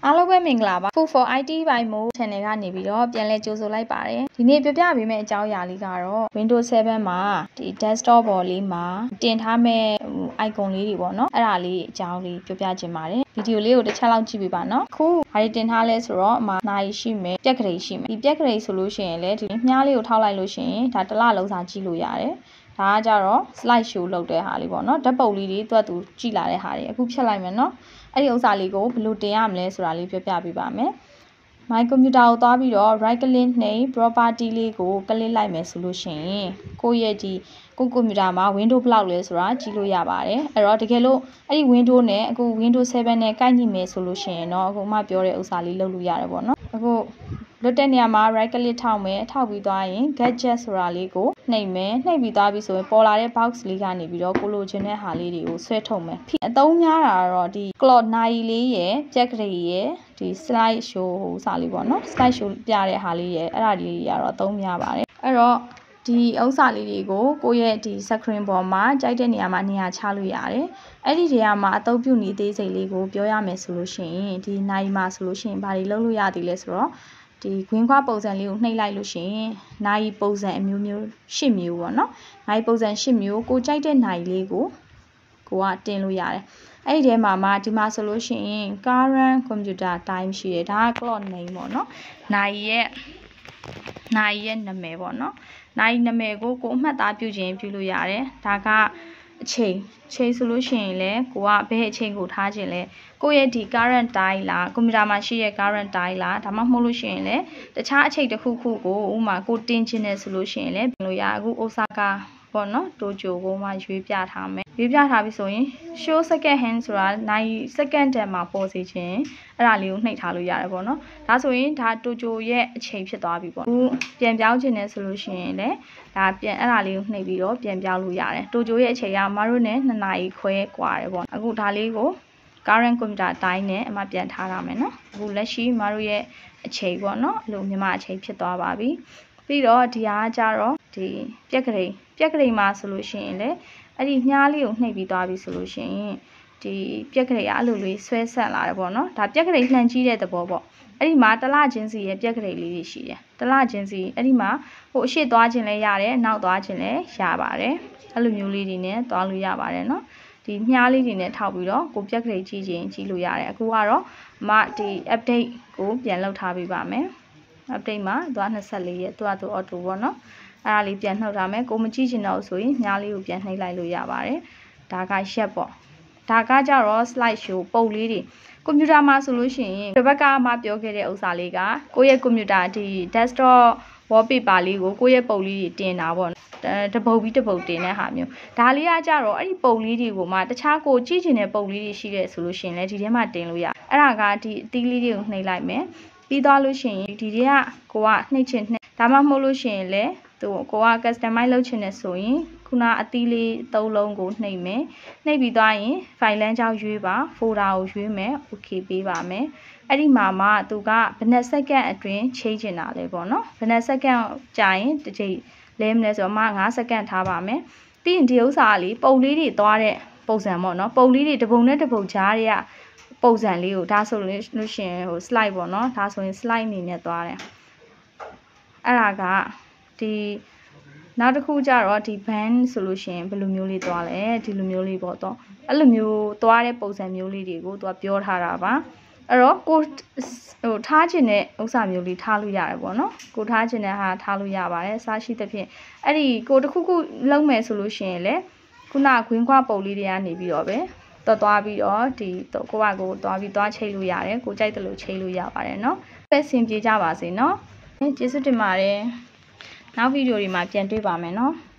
အားလုံးပဲမင်္ဂလာပါ Food for IT ဘိုင်မို့ channel ကနေပြီးတော့ပြန်လဲကြိုဆိုလိုက်ပါတယ်ဒီနေ့ပြပြပေးမယ့်အကြောင်းအရာလေးကတော့ Windows 7 မှာဒီ desktop ပေါ်လေးမှာတင်ထားမဲ့ icon လေးတွေပေါ့နော်အဲ့ဒါလေးအကြောင်းလေးပြပြချင်ပါတယ်ဗီဒီယိုလေးကိုတစ်ချက်လောက်ကြည့်ပေးပါနော်ခုဘာတွေတင်ထားလဲဆိုတော့အမှာနိုင်ရှိမယ်ပြက်ကလေးရှိမယ်ဒီပြက်ကလေးဆိုလို့ရှိရင်လည်းဒီမြားလေးကိုထောက်လိုက်လို့ရှိရင်ဒါတစ်လလုံးစာကြည့်လို့ရတယ်ဒါကကြတော့ slide show လုပ်တဲ့ဟာလေးပေါ့နော်ဓာတ်ပုံလေးတွေသူ့အတူကြည့်လာတဲ့ဟာတွေအခုဖြတ်လိုက်မယ်နော်အဲ့ဒီဥစ္စာလေးကိုဘယ်လိုတင်ရမလဲဆိုတာလေးပြောပြပေးပါမယ် My computer ကိုသွားပြီးတော့ right click နှိပ် property လေးကို click လိုက်မယ်ဆိုလို့ရှိရင်ကိုယ့်ရဲ့ဒီကို computer မှာ window ဘယ်လောက်လဲဆိုတာကြည့်လို့ရပါတယ်အဲ့တော့တကယ်လို့အဲ့ဒီ window နဲ့အခု window 7 နဲ့ကိုက်ညီမယ်ဆိုလို့ရှိရင်တော့အခုမှပြောတဲ့ဥစ္စာလေးလုပ်လို့ရတယ်ပေါ့နော်အခုလွတ်တဲ့နေရာမှာ right click ထောက်မယ်ထောက်ပြီးသွားရင် gadget ဆိုတာလေးကိုနှိပ်မယ်နှိပ်ပြီးသွားပြီဆိုရင်ပေါ်လာတဲ့ box လေးကနေပြီးတော့ကိုလိုချင်တဲ့ဟာလေးတွေကိုဆွဲထုတ်မယ်အသုံးများတာတော့ဒီ clock နိုင်လေးရယ်ပြက်ကလေးရယ်ဒီ slide show ဟိုစာလေးပေါ့နော် slide show ပြတဲ့ဟာလေးရယ်အဲ့ဒါလေးတွေကတော့အသုံးများပါတယ်အဲ့တော့ဒီဥစ္စာလေးတွေကိုကိုယ့်ရဲ့ဒီ screen ပေါ်မှာကြိုက်တဲ့နေရာမှာနေရာချလို့ရတယ်အဲ့ဒီနေရာမှာအသုံးပြုနေသေးစိတ်လေးကိုပြောရမယ်ဆိုလို့ရှိရင်ဒီနိုင်မှာဆိုလို့ရှိရင်ဘာတွေလုပ်လို့ရသေးလဲဆိုတော့ဒီခွင်းခွားပုံစံလေးကိုနှိပ်လိုက်လို့ရှိရင်နိုင်ပုံစံအမျိုးမျိုး၈မျိုးပေါ့နော်နိုင်ပုံစံ၈မျိုးကိုကြိုက်တဲ့နိုင်လေးကိုကတင်လို့ရတယ်အဲ့ဒီထဲမှာဒီမှာဆိုလို့ရှိရင် current computer time ရှိတယ်ဒါက clock name ပေါ့နော်နိုင်ရဲ့နာမည်ပေါ့နော်နိုင်နာမည်ကိုအမှတ်သားပြုခြင်းပြုလို့ရတယ်ဒါကအချိန်ဆိုလို့ရှိရင်လည်းကိုကဘယ်အချိန်ကိုထားခြင်းလဲကိုယ့်ရဲ့ဒီ current time လားကွန်ပျူတာမှာရှိတဲ့ current time လားဒါမှမဟုတ်လို့ရှိရင်လည်းတခြားအချိန်တစ်ခုခုကိုဥမာကိုတင်ခြင်းနဲ့ဆိုလို့ရှိရင်လည်းပြင်လို့ရအခု Osaka ပေါ့နော်တိုကျိုကိုမှရွေးပြထားမယ်ရွေးပြထားပြီဆိုရင် show second hand ဆိုတာနိုင် second တန်မှာပေါ်စေခြင်းအဲ့ဒါလေးကိုနှိပ်ထားလို့ရတယ်ပေါ့နော်ဒါဆိုရင်ဒါတိုကျိုရဲ့အချိန်ဖြစ်သွားပြီပေါ့အခုပြန်ပြောင်းခြင်းနဲ့ဆိုလို့ရှိရင်လည်းဒါပြန်အဲ့ဒါလေးကိုနှိပ်ပြီးတော့ပြန်ပြောင်းလို့ရတယ်တိုကျိုရဲ့အချိန်ကမတို့နဲ့2နာရီခွဲกว่าတယ်ပေါ့အခုဒါလေးကို current computer အတိုင်းနဲ့အမှပြန်ထားရမယ်နော်အခုလက်ရှိမတို့ရဲ့အချိန်ပေါ့နော်အဲ့လိုမြန်မာအချိန်ဖြစ်သွားပါပြီပြီးတော့ဒီဟာကြတော့ဒီပြက်ကလေးမှာဆိုလို့ရှိရင်လေအဲ့ဒီမြားလေးကိုနှိပ်ပြီးသွားပြီဆိုလို့ရှိရင်ဒီပြက်ကလေးကအဲ့လိုလေးဆွဲဆက်လာတယ်ပေါ့နော်ဒါပြက်ကလေးလှန်ကြည့်တဲ့သဘောပေါ့အဲ့ဒီမှာတလချင်းစီရဲ့ပြက်ကလေးလေးတွေရှိတယ်တလချင်းစီအဲ့ဒီမှာဟိုအရှိသွားခြင်းလည်းရတယ်နောက်သွားခြင်းလည်းရပါတယ်အဲ့လိုမျိုးလေးတွေနဲ့သွားလို့ရပါတယ်နော်ဒီမြားလေးတွေနဲ့ထောက်ပြီးတော့ကိုပြက်ကလေးကြည့်လို့ရတယ်အခုကတော့ဒီ update ကိုပြန်လုပ်ထားပေးပါမယ် update မှာသွား24ရက်သူ့ auto ပေါ့နော်အဲ့ဒါလေးပြန်နှုတ်ထားမယ်ကိုမကြည့်ချင်တော့ဆိုရင်မြားလေးကိုပြန်နှိပ်လိုက်လို့ရပါတယ်ဒါကရက်ပေါ့ဒါကကြတော့ slide show ပုံလေးတွေကွန်ပျူတာမှာဆိုလို့ရှိရင်ဒီဘက်ကမှပြောခဲ့တဲ့ဥစ္စာလေးကကိုယ့်ရဲ့ကွန်ပျူတာဒီ desktop wallpaper လေးကိုကိုယ့်ရဲ့ပုံလေးတွေတင်တာပေါ့တပုတ်ပြီးတပုတ်တင်တဲ့ဟာမျိုးဒါလေးကကြတော့အဲ့ဒီပုံလေးတွေကိုမှတခြားကိုကြည့်ချင်တဲ့ပုံလေးတွေရှိတဲ့ဆိုလို့ရှိရင်လည်းဒီထဲမှာတင်လို့ရအဲ့ဒါကဒီအသီးလေးတွေကိုနှိပ်လိုက်မယ်ပြီးသွားလို့ရှိရင်ဒီတွေကကိုကနှိပ်ချင်နှိပ်ဒါမှမဟုတ်လို့ရှိရင်လည်းကိုက customize လုပ်ချင်တယ်ဆိုရင်ခုနအသီးလေး၃လုံးကိုနှိပ်မယ်နှိပ်ပြီးသွားရင် file လမ်းကြောင်းရွေးပါ folder ကိုရွေးမယ် okay ပေးပါမယ်အဲ့ဒီမှာသူကဘယ်နှစ်စက္ကန့်အတွင်းချိန်ချင်တာလဲပေါ့နော်ဘယ်နှစ်စက္ကန့်ကြာရင်တစ်ချိန်လဲမလဲဆိုတော့9စက္ကန့်ထားပါမယ်ပြီးရင်ဒီဥစ္စာလေးပုံလေးတွေသွားတဲ့ပုံစံပေါ့နော်ပုံလေးတွေတစ်ပုံနဲ့တစ်ပုံကြားတွေကပုံစံလေးကိုဒါဆိုလို့ရှိရင်ဟို slide ပေါ့နော်ဒါဆိုရင် slide အနေနဲ့သွားတယ်အဲ့ဒါကဒီနောက်တစ်ခုကြတော့ဒီ band ဆိုလို့ရှိရင်ဘယ်လိုမျိုးလေးသွားလဲဒီလိုမျိုးလေးပေါ့တော့အဲ့လိုမျိုးသွားတဲ့ပုံစံမျိုးလေးတွေကိုသူကပြောထားတာပါအဲ့တော့ကိုဟိုထားခြင်းတဲ့ဥစ္စာမျိုးလေးထားလို့ရတယ်ပေါ့နော်ကိုထားခြင်းတဲ့ဟာထားလို့ရပါတယ်စားရှိသဖြင့်အဲ့ဒီကိုတစ်ခုခုလုံးမယ်ဆိုလို့ရှိရင်လေခုနခွင်းခွားပုံလေးတွေကနေပြီးတော့ပဲသွားပြီးတော့ဒီကိုသွားပြီးသွားချိတ်လို့ရတယ်ကိုကြိုက်တယ်လို့ချိတ်လို့ရပါတယ်เนาะပဲဆင်ပြေကြပါစေเนาะကျေးဇူးတင်ပါတယ်နောက်ဗီဒီယိုတွေမှာပြန်တွေ့ပါမယ်เนาะ